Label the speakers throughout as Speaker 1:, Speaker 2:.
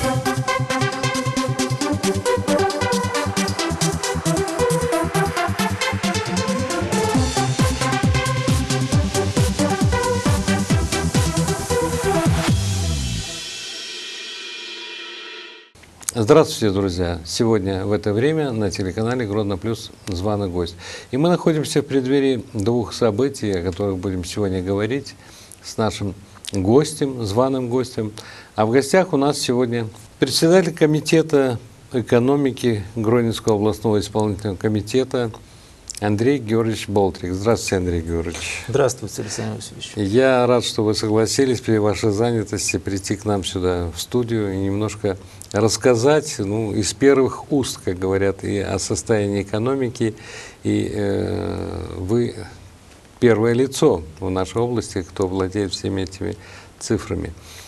Speaker 1: Здравствуйте, друзья! Сегодня в это время на телеканале «Гродно Плюс» званый гость. И мы находимся в преддверии двух событий, о которых будем сегодня говорить с нашим гостем, званым гостем. А в гостях у нас сегодня председатель комитета экономики Гродненского областного исполнительного комитета Андрей Георгиевич Болтрик. Здравствуйте, Андрей Георгиевич.
Speaker 2: Здравствуйте, Александр Васильевич.
Speaker 1: Я рад, что вы согласились при вашей занятости прийти к нам сюда в студию и немножко рассказать, из первых уст, как говорят, и о состоянии экономики. И вы первое лицо в нашей области, кто владеет всеми этими цифрами.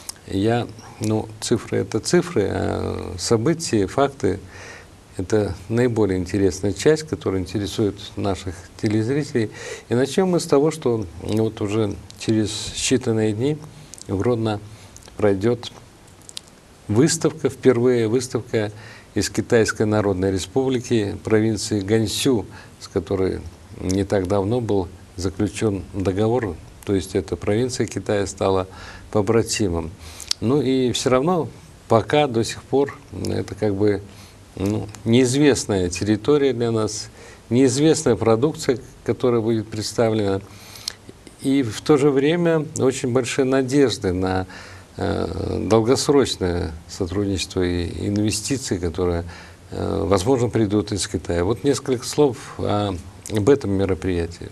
Speaker 1: Цифры – это цифры, а события, факты – это наиболее интересная часть, которая интересует наших телезрителей. И начнем мы с того, что уже через считанные дни в Гродно пройдет выставка, впервые выставка из Китайской Народной Республики, провинции Ганьсю, с которой не так давно был заключен договор, то есть эта провинция Китая стала побратимом. И все равно пока до сих пор это как бы неизвестная территория для нас, неизвестная продукция, которая будет представлена, и в то же время очень большие надежды на долгосрочное сотрудничество и инвестиции, которые, возможно, придут из Китая. Вот несколько слов об этом мероприятии.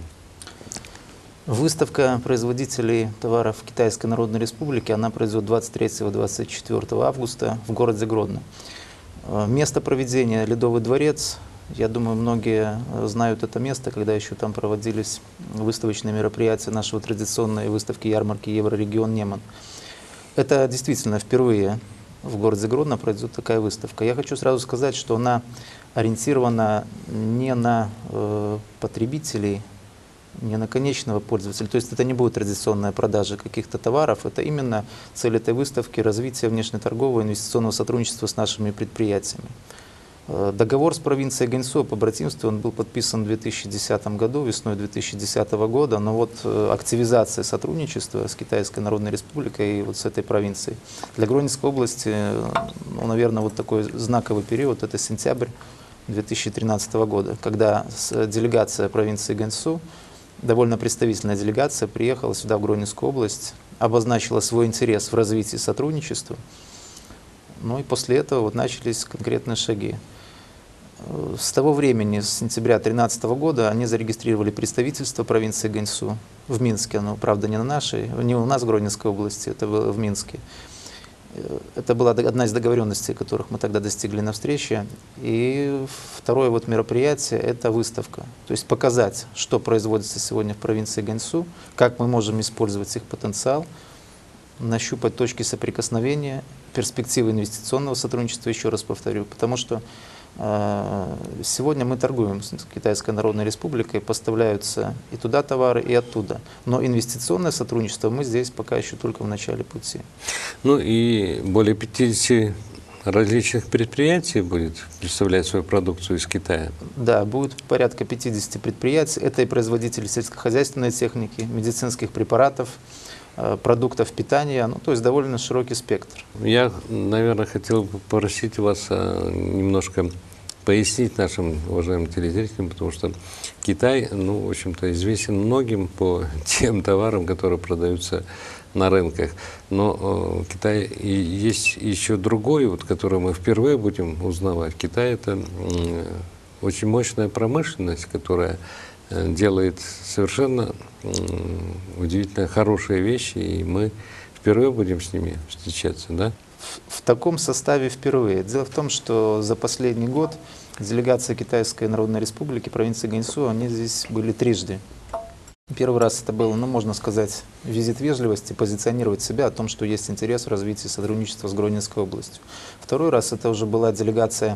Speaker 2: Выставка производителей товаров Китайской Народной Республики, она пройдет 23-24 августа в городе Гродно. Место проведения – Ледовый дворец. Я думаю, многие знают это место, когда еще там проводились выставочные мероприятия нашего традиционной выставки ярмарки Еврорегион Неман. Это действительно впервые в городе Гродно пройдет такая выставка. Я хочу сразу сказать, что она ориентирована не на потребителей, не на конечного пользователя. То есть это не будет традиционная продажа каких-то товаров. Это именно цель этой выставки – развитие внешнеторгового и инвестиционного сотрудничества с нашими предприятиями. Договор с провинцией Ганьсу о побратимстве он был подписан в 2010 году, весной 2010 года, но вот активизация сотрудничества с Китайской Народной Республикой и вот с этой провинцией для Гродненской области, наверное, вот такой знаковый период – это сентябрь 2013 года, когда делегация провинции Ганьсу, довольно представительная делегация, приехала сюда, в Гродненскую область, обозначила свой интерес в развитии сотрудничества. И после этого вот начались конкретные шаги. С того времени, с сентября 2013 года, они зарегистрировали представительство провинции Ганьсу в Минске. Правда, не у нас в Гродненской области, это было в Минске. Это была одна из договоренностей, которых мы тогда достигли на встрече. И второе мероприятие – это выставка. То есть показать, что производится сегодня в провинции Ганьсу, как мы можем использовать их потенциал, нащупать точки соприкосновения, перспективы инвестиционного сотрудничества, еще раз повторю. Потому что сегодня мы торгуем с Китайской Народной Республикой, поставляются и туда товары, и оттуда. Но инвестиционное сотрудничество мы здесь пока еще только в начале пути.
Speaker 1: И более 50 различных предприятий будет представлять свою продукцию из Китая? Да,
Speaker 2: будет порядка 50 предприятий. Это и производители сельскохозяйственной техники, медицинских препаратов, продуктов питания, то есть довольно широкий спектр.
Speaker 1: Я, наверное, хотел бы попросить вас немножко пояснить нашим уважаемым телезрителям, потому что Китай, в общем-то, известен многим по тем товарам, которые продаются на рынках. Но Китай и есть еще другой, который мы впервые будем узнавать. Китай – это очень мощная промышленность, которая делает совершенно удивительно хорошие вещи, и мы впервые будем с ними встречаться, да?
Speaker 2: В таком составе впервые. Дело в том, что за последний год делегация Китайской Народной Республики, провинции Ганьсу, они здесь были трижды. Первый раз это был, можно сказать, визит вежливости, позиционировать себя о том, что есть интерес в развитии сотрудничества с Гродненской областью. Второй раз это уже была делегация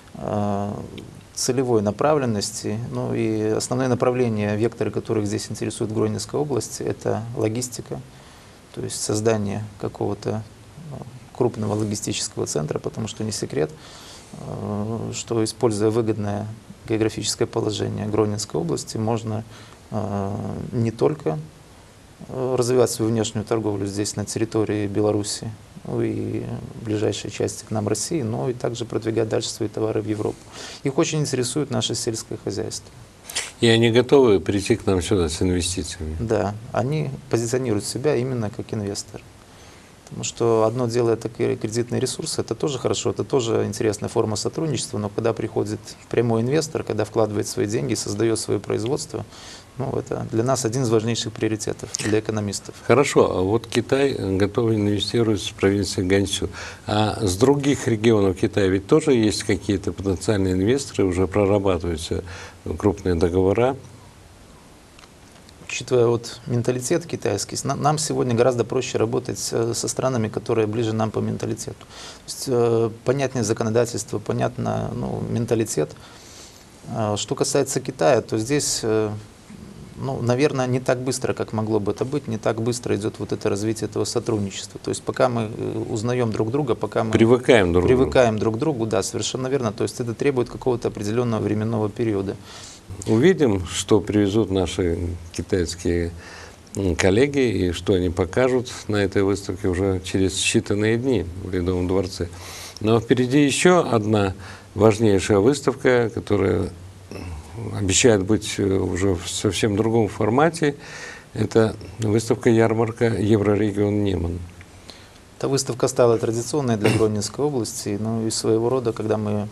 Speaker 2: целевой направленности, и основные направления, векторы, которых здесь интересуют в Гродненской области, это логистика, то есть создание какого-то крупного логистического центра, потому что не секрет, что, используя выгодное географическое положение Гродненской области, можно не только развивать свою внешнюю торговлю здесь, на территории Беларуси, и ближайшей части к нам России, но и также продвигать дальше свои товары в Европу. Их очень интересует наше сельское хозяйство.
Speaker 1: И они готовы прийти к нам сюда с инвестициями?
Speaker 2: Да, они позиционируют себя именно как инвесторы. Потому что одно дело — это кредитные ресурсы, это тоже хорошо, это тоже интересная форма сотрудничества, но когда приходит прямой инвестор, когда вкладывает свои деньги, создает свое производство, ну, это для нас один из важнейших приоритетов, для экономистов.
Speaker 1: Хорошо, а вот Китай готов инвестировать в провинции Ганьсю. А с других регионов Китая ведь тоже есть какие-то потенциальные инвесторы, уже прорабатываются крупные договора?
Speaker 2: Учитывая вот менталитет китайский, нам сегодня гораздо проще работать со странами, которые ближе нам по менталитету. То есть, понятнее законодательство, понятно, ну, менталитет. Что касается Китая, то здесь, ну, наверное, не так быстро, как могло бы это быть, не так быстро идет вот это развитие этого сотрудничества. То есть пока мы узнаем друг друга, пока мы
Speaker 1: привыкаем друг
Speaker 2: к другу, да, совершенно верно. То есть это требует какого-то определенного временного периода.
Speaker 1: Увидим, что привезут наши китайские коллеги и что они покажут на этой выставке уже через считанные дни в Ледовом дворце. Но впереди еще одна важнейшая выставка, которая обещает быть уже в совсем другом формате. Это выставка-ярмарка «Еврорегион Неман».
Speaker 2: Эта выставка стала традиционной для Гродненской области, ну и своего рода, когда мы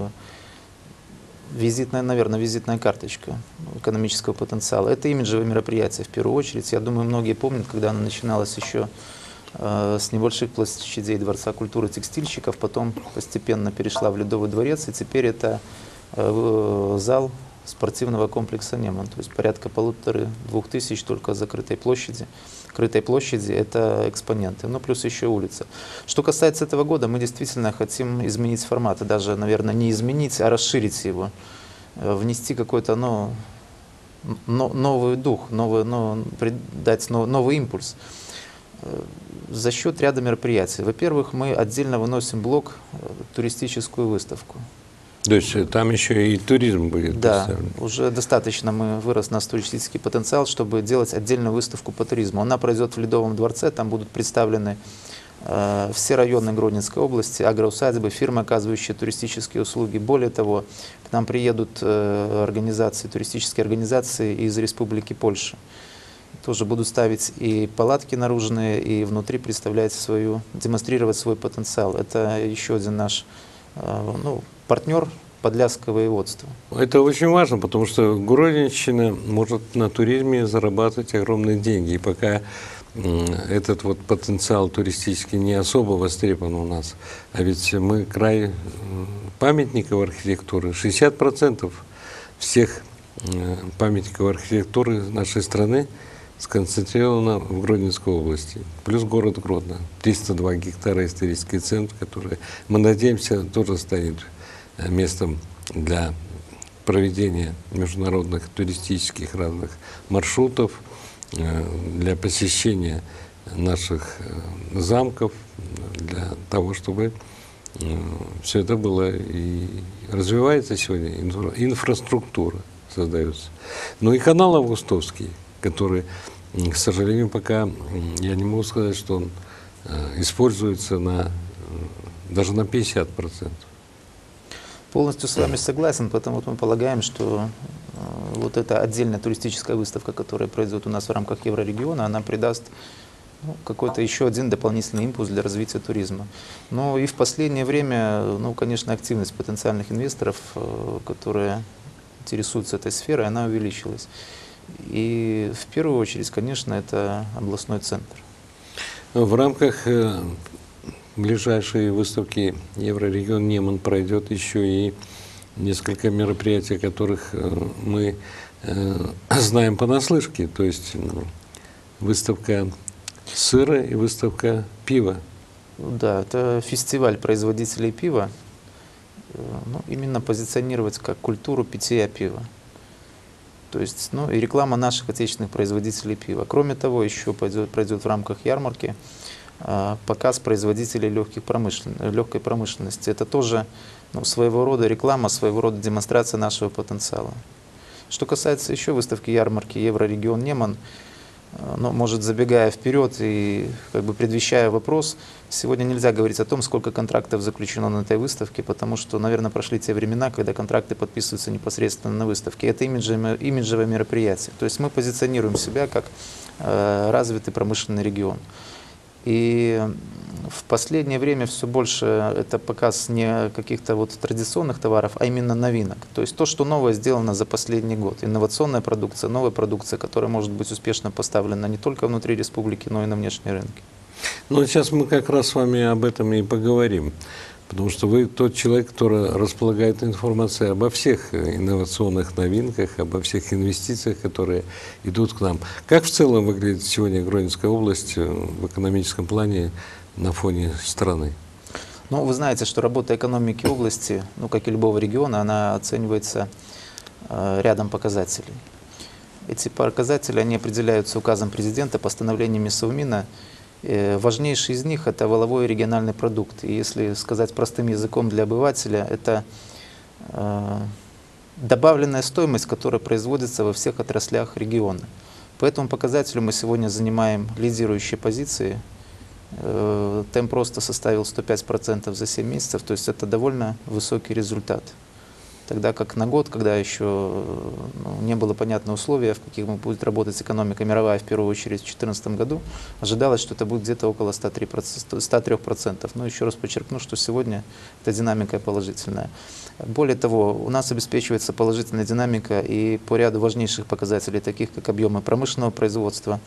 Speaker 2: визитная карточка экономического потенциала. Это имиджевое мероприятие в первую очередь. Я думаю, многие помнят, когда оно начиналось еще с небольших площадей Дворца культуры текстильщиков, потом постепенно перешла в Ледовый дворец, и теперь это зал спортивного комплекса «Неман». То есть порядка 1500-2000 только закрытой площади. Крытой площади — это экспоненты, ну плюс еще улица. Что касается этого года, мы действительно хотим изменить формат, и даже, наверное, не изменить, а расширить его, внести какой-то новый дух, дать новый импульс за счет ряда мероприятий. Во-первых, мы отдельно выносим блок туристическую выставку.
Speaker 1: То есть там еще и туризм будет представлен?
Speaker 2: Да, уже достаточно вырос наш туристический потенциал, чтобы делать отдельную выставку по туризму. Она пройдет в Ледовом дворце, там будут представлены все районы Гродненской области, агроусадьбы, фирмы, оказывающие туристические услуги. Более того, к нам приедут туристические организации из Республики Польша. Тоже будут ставить и палатки наружные, и внутри демонстрировать свой потенциал. Это еще один наш партнер Подляского воеводства.
Speaker 1: Это очень важно, потому что Гродненщина может на туризме зарабатывать огромные деньги. И пока этот вот потенциал туристический не особо востребован у нас, а ведь мы край памятников архитектуры, 60% всех памятников архитектуры нашей страны сконцентрировано в Гродненской области. Плюс город Гродно, 302 гектара исторический центр, который, мы надеемся, тоже станет местом для проведения международных туристических разных маршрутов, для посещения наших замков, для того, чтобы все это было. И развивается сегодня инфраструктура, создается. Ну и канал Августовский, который, к сожалению, пока я не могу сказать, что он используется даже на 50%.
Speaker 2: Полностью с вами согласен, потому что мы полагаем, что вот эта отдельная туристическая выставка, которая пройдет у нас в рамках Еврорегиона, она придаст какой-то еще один дополнительный импульс для развития туризма. Но и в последнее время, конечно, активность потенциальных инвесторов, которые интересуются этой сферой, она увеличилась. И в первую очередь, конечно, это областной центр.
Speaker 1: В рамках ближайшей выставки Еврорегион Неман пройдет еще и несколько мероприятий, о которых мы знаем понаслышке. То есть выставка сыра и выставка пива.
Speaker 2: Да, это фестиваль производителей пива. Именно позиционировать как культуру питья пива. То есть, и реклама наших отечественных производителей пива. Кроме того, еще пройдет в рамках ярмарки показ производителей легкой промышленности. Это тоже своего рода реклама, своего рода демонстрация нашего потенциала. Что касается еще выставки ярмарки Еврорегион Неман, но, может, забегая вперед и предвещая вопрос, сегодня нельзя говорить о том, сколько контрактов заключено на этой выставке, потому что, наверное, прошли те времена, когда контракты подписываются непосредственно на выставке. Это имиджевое мероприятие. То есть мы позиционируем себя как развитый промышленный регион. И в последнее время все больше это показ не каких-то традиционных товаров, а именно новинок. То есть то, что новое сделано за последний год. Инновационная продукция, новая продукция, которая может быть успешно поставлена не только внутри республики, но и на внешние рынки.
Speaker 1: Ну, сейчас мы как раз с вами об этом и поговорим. Потому что вы тот человек, который располагает информацией обо всех инновационных новинках, обо всех инвестициях, которые идут к нам. Как в целом выглядит сегодня Гродненская область в экономическом плане на фоне страны?
Speaker 2: Ну, вы знаете, что работа экономики области, как и любого региона, она оценивается рядом показателей. Эти показатели, они определяются указом президента, постановлениями Совмина. Важнейший из них – это валовой и региональный продукт. И если сказать простым языком для обывателя, это добавленная стоимость, которая производится во всех отраслях региона. По этому показателю мы сегодня занимаем лидирующие позиции. Темп роста составил 105% за 7 месяцев, то есть это довольно высокий результат. Тогда как на год, когда еще не было понятно условия, в каких будет работать экономика мировая, в первую очередь в 2014 году, ожидалось, что это будет где-то около 103%. Но еще раз подчеркну, что сегодня эта динамика положительная. Более того, у нас обеспечивается положительная динамика и по ряду важнейших показателей, таких как объемы промышленного производства,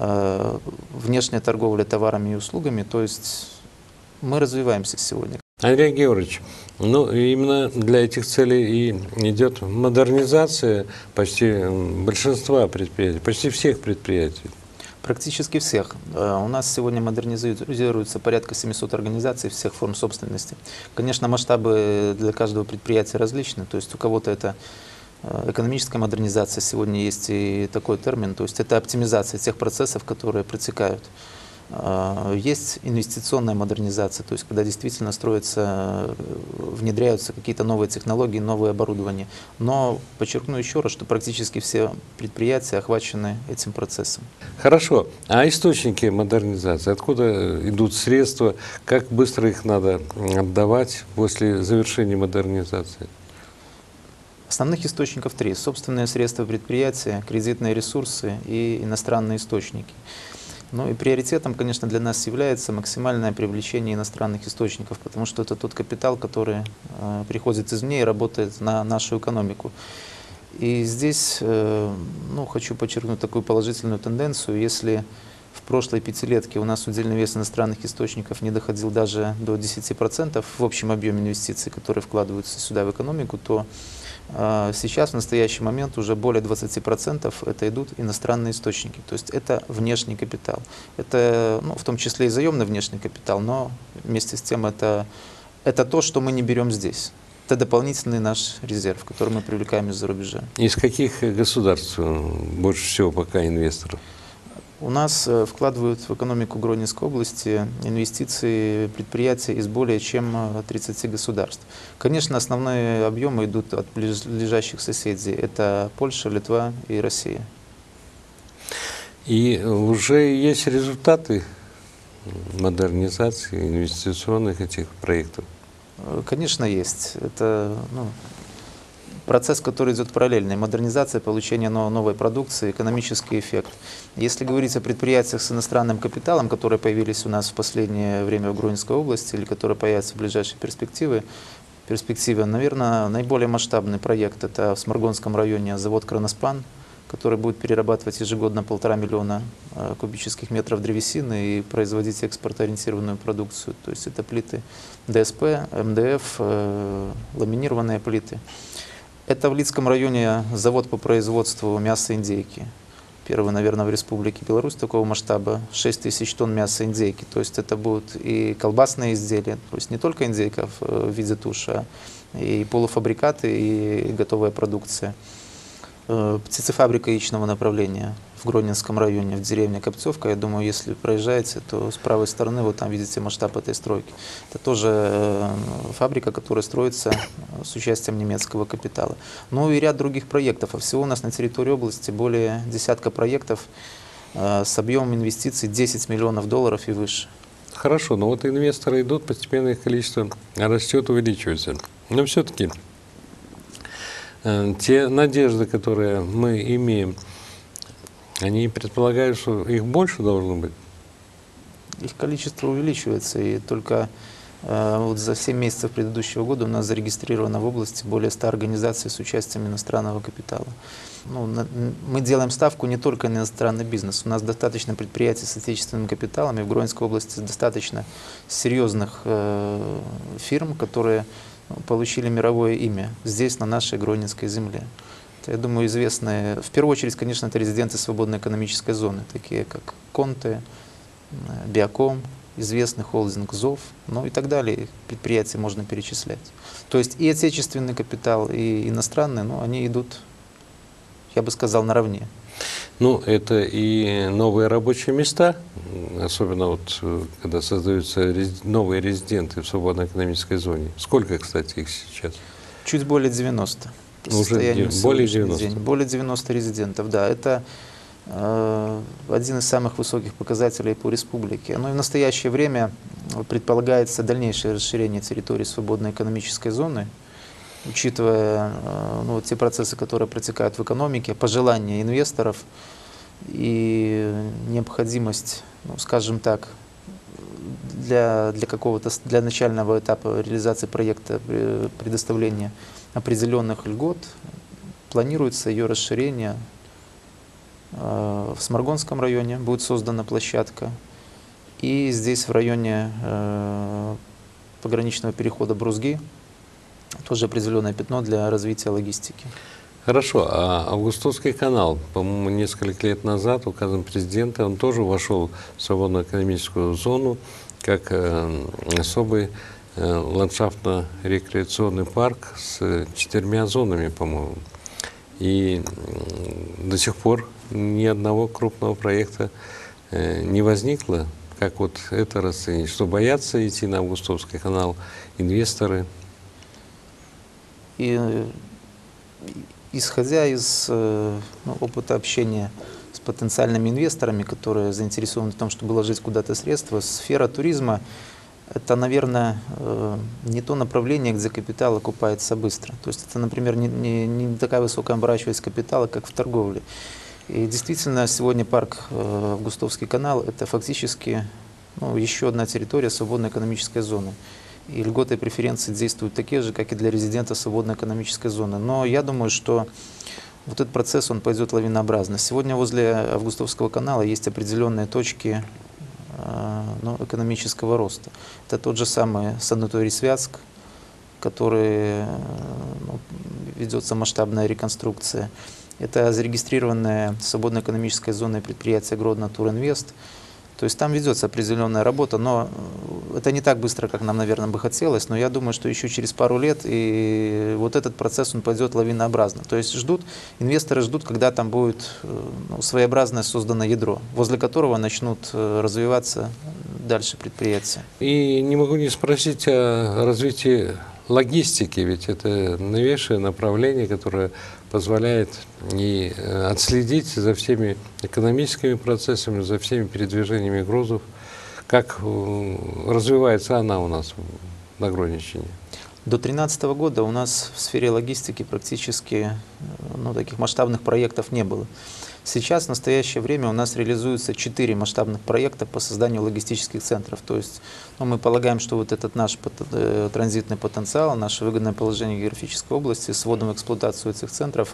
Speaker 2: внешняя торговля товарами и услугами, то есть мы развиваемся сегодня.
Speaker 1: Андрей Георгиевич, именно для этих целей и идет модернизация почти большинства предприятий, почти всех предприятий.
Speaker 2: Практически всех. У нас сегодня модернизируется порядка 700 организаций всех форм собственности. Конечно, масштабы для каждого предприятия различны, то есть у кого-то это экономическая модернизация, сегодня есть и такой термин, то есть это оптимизация тех процессов, которые протекают. Есть инвестиционная модернизация, то есть когда действительно строятся, внедряются какие-то новые технологии, новое оборудование. Но подчеркну еще раз, что практически все предприятия охвачены этим процессом.
Speaker 1: Хорошо. А источники модернизации? Откуда идут средства? Как быстро их надо отдавать после завершения модернизации?
Speaker 2: Основных источников три. Собственные средства предприятия, кредитные ресурсы и иностранные источники. Ну и приоритетом, конечно, для нас является максимальное привлечение иностранных источников, потому что это тот капитал, который приходит извне и работает на нашу экономику. И здесь хочу подчеркнуть такую положительную тенденцию. Если в прошлой пятилетке у нас удельный вес иностранных источников не доходил даже до 10% в общем объеме инвестиций, которые вкладываются сюда в экономику, то сейчас, в настоящий момент, уже более 20% это идут иностранные источники. То есть это внешний капитал. Это в том числе и заемный внешний капитал, но вместе с тем это то, что мы не берем здесь. Это дополнительный наш резерв, который мы привлекаем из-за рубежа.
Speaker 1: Из каких государств больше всего пока инвесторов?
Speaker 2: У нас вкладывают в экономику Гродненской области инвестиции предприятия из более чем 30 государств. Конечно, основные объемы идут от ближайших соседей. Это Польша, Литва и Россия.
Speaker 1: И уже есть результаты модернизации инвестиционных этих проектов?
Speaker 2: Конечно, есть. Это процесс, который идет параллельно. Модернизация, получение новой продукции, экономический эффект. Если говорить о предприятиях с иностранным капиталом, которые появились у нас в последнее время в Гродненской области или которые появятся в ближайшей перспективе, наверное, наиболее масштабный проект – это в Сморгонском районе завод «Кроноспан», который будет перерабатывать ежегодно 1,5 миллиона кубических метров древесины и производить экспортоориентированную продукцию. То есть это плиты ДСП, МДФ, ламинированные плиты. Это в Лидском районе завод по производству мяса индейки. Первый, наверное, в Республике Беларусь такого масштаба. 6 тысяч тонн мяса индейки. То есть это будут и колбасные изделия, то есть не только индейка в виде туши, а и полуфабрикаты, и готовая продукция. Птицефабрика яичного направления. в Гродненском районе, в деревне Копцевка. Я думаю, если проезжаете, то с правой стороны вы там видите масштаб этой стройки. Это тоже фабрика, которая строится с участием немецкого капитала. Ну и ряд других проектов. А всего у нас на территории области более десятка проектов с объемом инвестиций 10 миллионов долларов и выше.
Speaker 1: Хорошо, но вот инвесторы идут, постепенно их количество растет, увеличивается. Но все-таки те надежды, которые мы имеем, они предполагают, что их больше должно быть?
Speaker 2: Их количество увеличивается, и только вот за 7 месяцев предыдущего года у нас зарегистрировано в области более 100 организаций с участием иностранного капитала. Ну, мы делаем ставку не только на иностранный бизнес. У нас достаточно предприятий с отечественным капиталом, и в Гродненской области достаточно серьезных фирм, которые получили мировое имя здесь, на нашей Гродненской земле. Это, я думаю, известные, в первую очередь, конечно, это резиденты свободной экономической зоны, такие как Конте, Биоком, известный холдинг ЗОВ, ну и так далее. Предприятия можно перечислять. То есть и отечественный капитал, и иностранный, ну, они идут, я бы сказал, наравне.
Speaker 1: Ну, это и новые рабочие места, особенно вот когда создаются новые резиденты в свободной экономической зоне. Сколько, кстати, их сейчас?
Speaker 2: Чуть более 90.
Speaker 1: Уже более 90.
Speaker 2: День. Более 90 резидентов, да. Это один из самых высоких показателей по республике. Но и в настоящее время предполагается дальнейшее расширение территории свободной экономической зоны, учитывая ну, те процессы, которые протекают в экономике, пожелания инвесторов и необходимость, ну, скажем так, для начального этапа реализации проекта предоставления определенных льгот, планируется ее расширение. В Сморгонском районе будет создана площадка, и здесь в районе пограничного перехода Брузги тоже определенное пятно для развития логистики.
Speaker 1: Хорошо, а Августовский канал, по-моему, несколько лет назад указом президента, он тоже вошел в свободную экономическую зону как особый ландшафтно-рекреационный парк с 4 зонами, по-моему. И до сих пор ни одного крупного проекта не возникло. Как вот это расценить? Что боятся идти на Августовский канал инвесторы?
Speaker 2: И исходя из опыта общения с потенциальными инвесторами, которые заинтересованы в том, чтобы вложить куда-то средства, сфера туризма – это, наверное, не то направление, где капитал окупается быстро. То есть это, например, не такая высокая оборачиваемость капитала, как в торговле. И действительно, сегодня парк Августовский канал – это фактически еще одна территория свободной экономической зоны. И льготы и преференции действуют такие же, как и для резидентов свободной экономической зоны. Но я думаю, что вот этот процесс, он пойдет лавинообразно. Сегодня возле Августовского канала есть определенные точки экономического роста. Это тот же самый санаторий Святск, который ведется масштабная реконструкция. Это зарегистрированная свободной экономической зоной предприятие Гродно Туринвест. То есть там ведется определенная работа, но это не так быстро, как нам, наверное, бы хотелось, но я думаю, что еще через пару лет и вот этот процесс, он пойдет лавинообразно. То есть инвесторы ждут, когда там будет своеобразное создано ядро, возле которого начнут развиваться дальше предприятия.
Speaker 1: И не могу не спросить о развитии логистики, ведь это новейшее направление, которое позволяет и отследить за всеми экономическими процессами, за всеми передвижениями грузов, как развивается она у нас на Гродненщине.
Speaker 2: До 2013 года у нас в сфере логистики практически таких масштабных проектов не было. Сейчас, в настоящее время, у нас реализуется 4 масштабных проекта по созданию логистических центров. То есть мы полагаем, что вот этот наш транзитный потенциал, наше выгодное положение в географической области с вводом в эксплуатацию этих центров,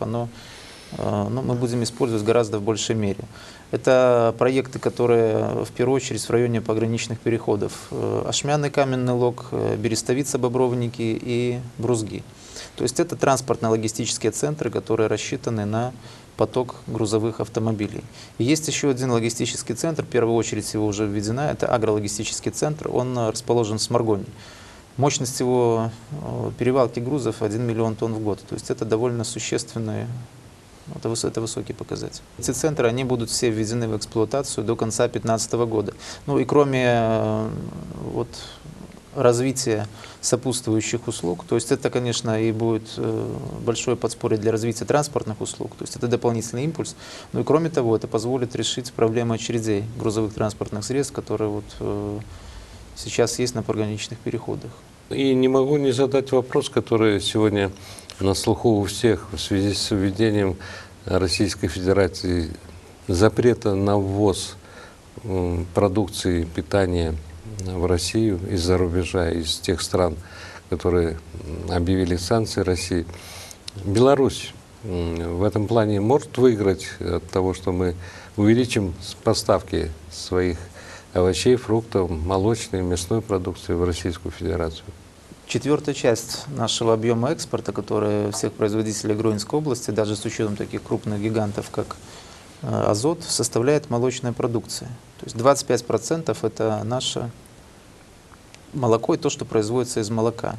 Speaker 2: мы будем использовать гораздо в большей мере. Это проекты, которые в первую очередь в районе пограничных переходов. Ашмяный каменный лог, Берестовица, Бобровники и Брузги. То есть это транспортно-логистические центры, которые рассчитаны на поток грузовых автомобилей. И есть еще один логистический центр, в первую очередь его уже введена, это агрологистический центр, он расположен в Сморгоне. Мощность его перевалки грузов 1 миллион тонн в год, то есть это довольно существенный Это высокий показатель. Эти центры, они будут все введены в эксплуатацию до конца 2015 года. Ну и кроме вот, развития сопутствующих услуг, то есть это, конечно, и будет большое подспорье для развития транспортных услуг, то есть это дополнительный импульс. Ну и кроме того, это позволит решить проблему очередей грузовых транспортных средств, которые вот сейчас есть на пограничных переходах.
Speaker 1: И не могу не задать вопрос, который сегодня на слуху у всех в связи с введением Российской Федерации запрета на ввоз продукции питания в Россию из-за рубежа, из тех стран, которые объявили санкции России. Беларусь в этом плане может выиграть от того, что мы увеличим поставки своих овощей, фруктов, молочной, мясной продукции в Российскую Федерацию?
Speaker 2: Четвертая часть нашего объема экспорта, который всех производителей Гродненской области, даже с учетом таких крупных гигантов, как Азот, составляет молочная продукция. То есть 25% это наше молоко и то, что производится из молока.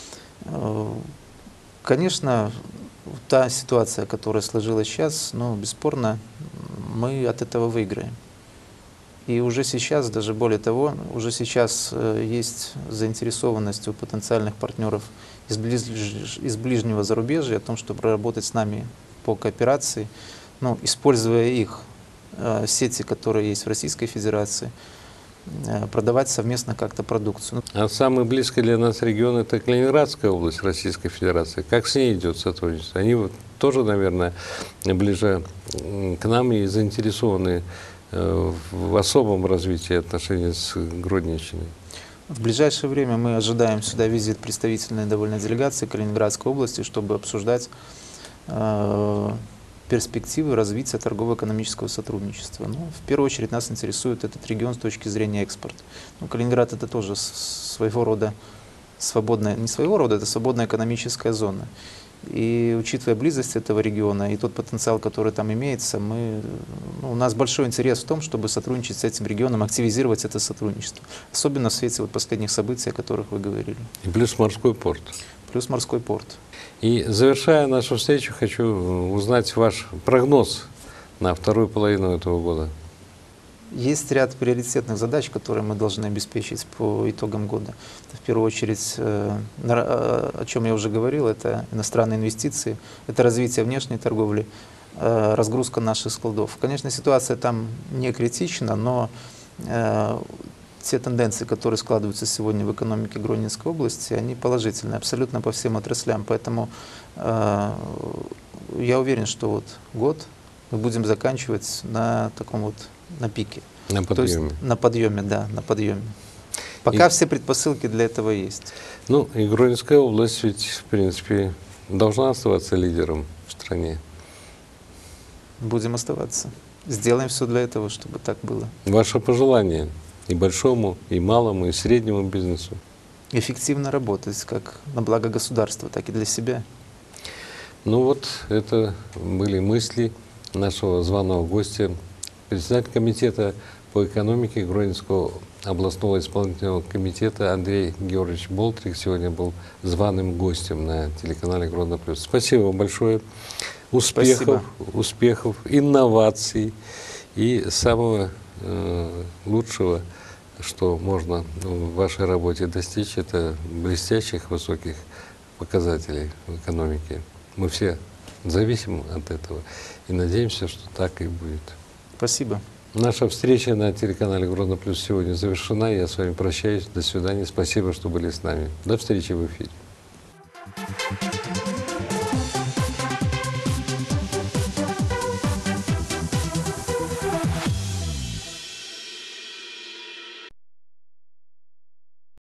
Speaker 2: Конечно, та ситуация, которая сложилась сейчас, ну, бесспорно, мы от этого выиграем. И уже сейчас, даже более того, уже сейчас есть заинтересованность у потенциальных партнеров из ближнего зарубежья о том, чтобы работать с нами по кооперации, ну, используя их сети, которые есть в Российской Федерации, продавать совместно как-то продукцию.
Speaker 1: А самый близкий для нас регион — это Калининградская область Российской Федерации. Как с ней идет сотрудничество? Они вот тоже, наверное, ближе к нам и заинтересованы в особом развитии отношений с Гродненщиной.
Speaker 2: В ближайшее время мы ожидаем сюда визит представительной довольно делегации Калининградской области, чтобы обсуждать перспективы развития торгово-экономического сотрудничества. Ну, в первую очередь нас интересует этот регион с точки зрения экспорта. Ну, Калининград — это тоже своего рода свободная, не своего рода, это свободная экономическая зона. И учитывая близость этого региона и тот потенциал, который там имеется, у нас большой интерес в том, чтобы сотрудничать с этим регионом, активизировать это сотрудничество. Особенно в свете вот последних событий, о которых вы говорили.
Speaker 1: И плюс морской порт.
Speaker 2: Плюс морской порт.
Speaker 1: И завершая нашу встречу, хочу узнать ваш прогноз на вторую половину этого года.
Speaker 2: Есть ряд приоритетных задач, которые мы должны обеспечить по итогам года. В первую очередь, о чем я уже говорил, это иностранные инвестиции, это развитие внешней торговли, разгрузка наших складов. Конечно, ситуация там не критична, но те тенденции, которые складываются сегодня в экономике Гродненской области, они положительные абсолютно по всем отраслям. Поэтому я уверен, что вот год мы будем заканчивать на таком вот на пике.
Speaker 1: На подъеме.
Speaker 2: То есть на подъеме, да, на подъеме. Пока все предпосылки для этого есть.
Speaker 1: Ну, и Гродненская область ведь, в принципе, должна оставаться лидером в стране.
Speaker 2: Будем оставаться. Сделаем все для этого, чтобы так было.
Speaker 1: Ваше пожелание и большому, и малому, и среднему бизнесу?
Speaker 2: Эффективно работать как на благо государства, так и для себя.
Speaker 1: Ну вот, это были мысли нашего званого гостя, председатель комитета по экономике Гродненского областного исполнительного комитета Андрей Георгиевич Болтрик сегодня был званым гостем на телеканале Гродно Плюс. Спасибо вам большое. Успехов, инноваций и самого лучшего, что можно в вашей работе достичь, это блестящих высоких показателей в экономике. Мы все зависим от этого и надеемся, что так и будет.
Speaker 2: Спасибо.
Speaker 1: Наша встреча на телеканале Гродно Плюс сегодня завершена. Я с вами прощаюсь. До свидания. Спасибо, что были с нами. До встречи в эфире.